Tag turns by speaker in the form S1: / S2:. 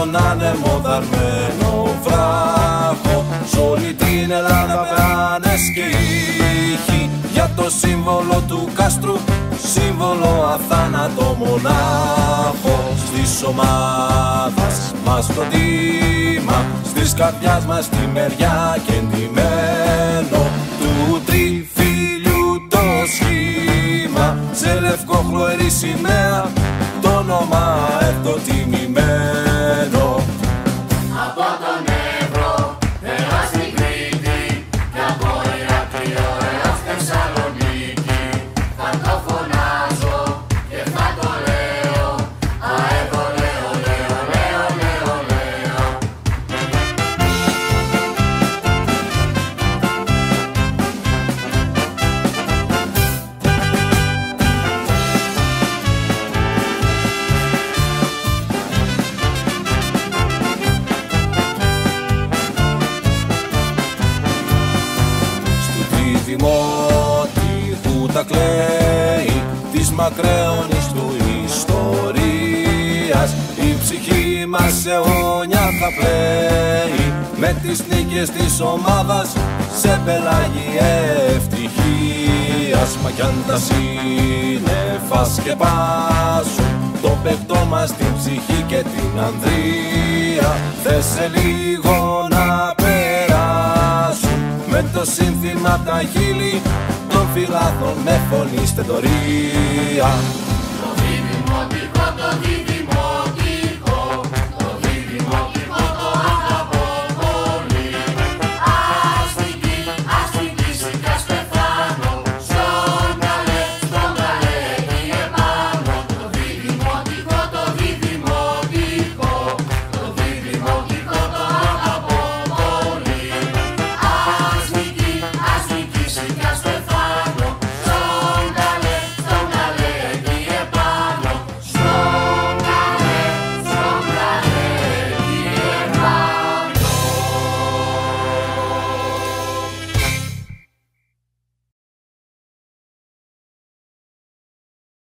S1: στον άνεμο δαρμένο βράχο. Σ' όλη την Ελλάδα πέρανες και ήχοι για το σύμβολο του κάστρου, σύμβολο αθάνατο μονάχο. Στις ομάδας μας το τίμα, στις καρδιάς μας τη μεριά και εντυμένο του τριφύλιου το σχήμα, σε λευκό χλωερή σημαία το όνομα ευτοτιμημένο.
S2: Από τον Εύρο έως την Κρήτη και από Ηράκλειο έως Θεσσαλονίκη θα το φωνάζω και θα το λέω, αεύω λέω, λέω, λέω, λέω, λέω.
S1: Δημότυχου τα κλαίει της μακραίωνης του ιστορίας, η ψυχή μας αιώνια θα πλέει με τις νίκες της ομάδας σε πελάγι ευτυχίας. Μα κι αν τα σύννεφα σκεπάσουν το παιχτό μας την ψυχή και την ανδρεία, θες σε λίγο να περάσουν με το σύνθημα τα χείλη των φυλάδων με φωνή στεντορία.
S2: Το δημοτικό το